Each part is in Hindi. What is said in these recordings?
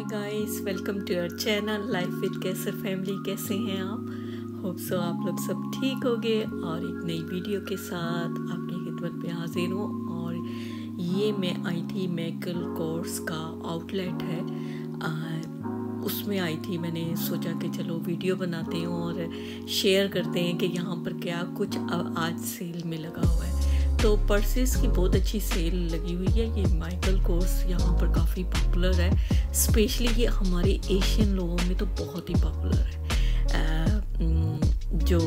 Guys, welcome to our channel life with Kaiser family. कैसे हैं आप? होप सो आप लोग सब ठीक होंगे और एक नई वीडियो के साथ आपकी खिदमत में हाजिर हूँ। और ये मैं आई थी मैकल कोर्स का आउटलेट है, उसमें आई थी। मैंने सोचा कि चलो वीडियो बनाते हैं और शेयर करते हैं कि यहाँ पर क्या कुछ आज सेल में लगा हुआ है। तो पर्सेस की बहुत अच्छी सेल लगी हुई है। ये माइकल कोर्स यहाँ पर काफ़ी पॉपुलर है, स्पेशली ये हमारे एशियन लोगों में तो बहुत ही पॉपुलर है। जो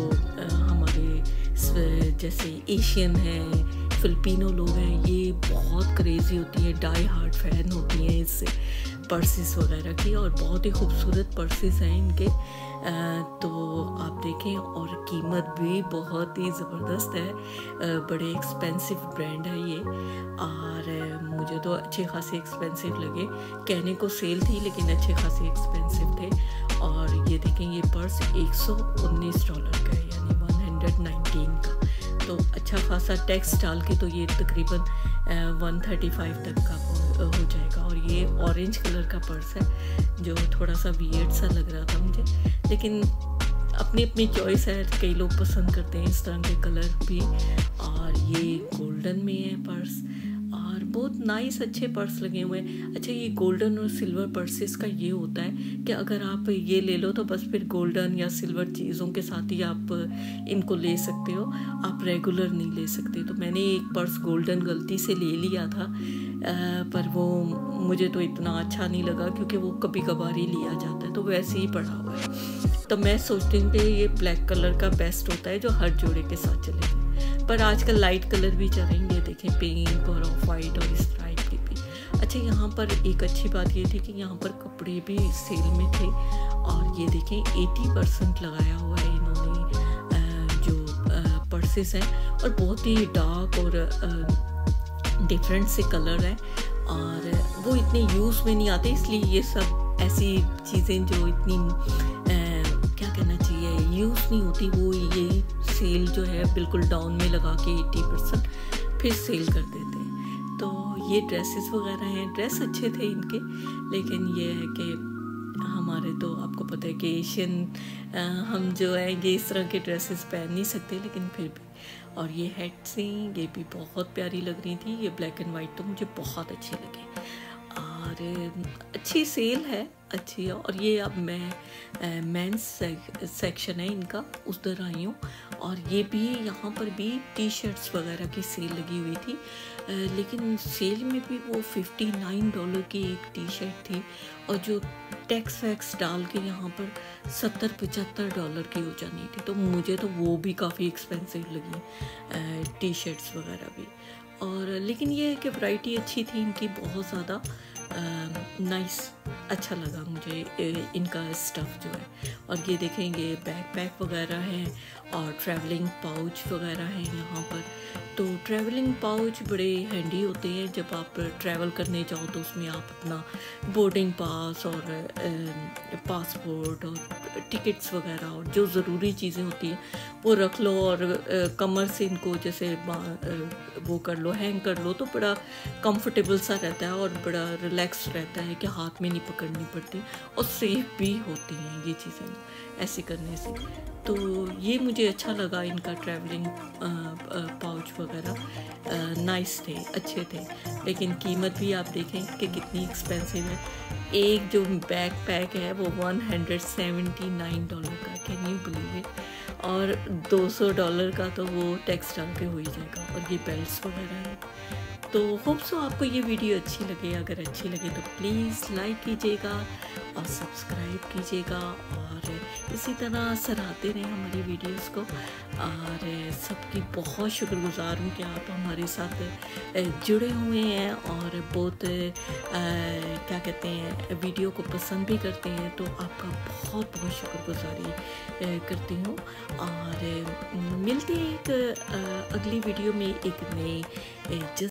हमारे जैसे एशियन हैं, फिलिपिनो लोग हैं, ये बहुत क्रेज़ी होती है, डाई हार्ड फैन होती हैं इससे पर्सेस वगैरह की। और बहुत ही खूबसूरत पर्सेस हैं इनके, तो आप देखें। और कीमत भी बहुत ही ज़बरदस्त है, बड़े एक्सपेंसिव ब्रांड है ये। और मुझे तो अच्छे खासे एक्सपेंसिव लगे। कहने को सेल थी लेकिन अच्छे खासे एक्सपेंसिव थे। और ये देखें, ये पर्स $119 का है, यानी 119 का। तो अच्छा खासा टैक्स डाल के तो ये तकरीबन 135 तक का हो जाएगा। और ये ऑरेंज कलर का पर्स है जो थोड़ा सा वियर्ड सा लग रहा था मुझे, लेकिन अपनी अपनी चॉइस है। कई लोग पसंद करते हैं इस तरह के कलर भी। और ये गोल्डन में है पर्स, और बहुत नाइस अच्छे पर्स लगे हुए हैं। अच्छा, ये गोल्डन और सिल्वर पर्सेस का ये होता है कि अगर आप ये ले लो तो बस फिर गोल्डन या सिल्वर चीज़ों के साथ ही आप इनको ले सकते हो, आप रेगुलर नहीं ले सकते। तो मैंने एक पर्स गोल्डन गलती से ले लिया था, पर वो मुझे तो इतना अच्छा नहीं लगा क्योंकि वो कभी कभार ही लिया जाता है, तो वैसे ही पड़ा हुआ है। तो मैं सोचती हूँ कि ये ब्लैक कलर का बेस्ट होता है जो हर जोड़े के साथ चलेगा। पर आजकल लाइट कलर भी चल रही है, देखें, पिंक और ऑफ वाइट और इस टाइप की भी। अच्छा, यहाँ पर एक अच्छी बात ये थी कि यहाँ पर कपड़े भी सेल में थे। और ये देखें, 80% लगाया हुआ है इन्होंने जो पर्सेस हैं, और बहुत ही डार्क और डिफरेंट से कलर है। और वो इतने यूज़ में नहीं आते, इसलिए ये सब ऐसी चीज़ें जो इतनी क्या कहना चाहिए यूज़ नहीं होती, वो ये सेल जो है बिल्कुल डाउन में लगा के 80% फिर सेल कर देते हैं। तो ये ड्रेसेस वगैरह हैं, ड्रेस अच्छे थे इनके, लेकिन ये है कि हमारे तो आपको पता है कि एशियन हम जो है ये इस तरह के ड्रेसेस पहन नहीं सकते, लेकिन फिर भी। और ये हेड्स हैं, ये भी बहुत प्यारी लग रही थी। ये ब्लैक एंड वाइट तो मुझे बहुत अच्छे लगे। और अच्छी सेल है, अच्छी है। और ये अब मैं मेंस सेक्शन है इनका, उधर आई हूँ। और ये भी यहाँ पर भी टी शर्ट्स वगैरह की सेल लगी हुई थी, लेकिन सेल में भी वो $59 की एक टी शर्ट थी, और जो टैक्स वैक्स डाल के यहाँ पर $70-75 की हो जानी थी। तो मुझे तो वो भी काफ़ी एक्सपेंसिव लगी टी शर्ट्स वगैरह भी। और लेकिन ये है कि वैरायटी अच्छी थी इनकी, बहुत ज़्यादा नाइस, अच्छा लगा मुझे इनका स्टफ़ जो है। और ये देखेंगे बैकपैक वगैरह हैं और ट्रैवलिंग पाउच वगैरह हैं यहाँ पर। तो ट्रैवलिंग पाउच बड़े हैंडी होते हैं जब आप ट्रैवल करने जाओ, तो उसमें आप अपना बोर्डिंग पास और पासपोर्ट और टिकट्स वगैरह और जो ज़रूरी चीज़ें होती हैं वो रख लो। और कमर से इनको जैसे वो कर लो, हैंग कर लो, तो बड़ा कंफर्टेबल सा रहता है और बड़ा रिलैक्स रहता है कि हाथ में नहीं पकड़नी पड़ती, और सेफ भी होती हैं ये चीज़ें ऐसे करने से। तो ये मुझे अच्छा लगा इनका ट्रैवलिंग पाउच वगैरह नाइस थे, अच्छे थे। लेकिन कीमत भी आप देखें कि कितनी एक्सपेंसिव है। एक जो बैक पैक है वो $179 का, कैन यू बिलीव इट? और $200 का तो वो टैक्स डाल के हो ही जाएगा। और ये बेल्ट्स वगैरह हैं। तो होप सो आपको ये वीडियो अच्छी लगे। अगर अच्छी लगे तो प्लीज़ लाइक कीजिएगा और सब्सक्राइब कीजिएगा, और इसी तरह सराहते रहें हमारी वीडियोस को। और सबकी बहुत शुक्रगुजार हूँ कि आप हमारे साथ जुड़े हुए हैं और बहुत क्या कहते हैं वीडियो को पसंद भी करते हैं। तो आपका बहुत बहुत शुक्रगुजारी करती हूँ। और मिलती है एक अगली वीडियो में एक नए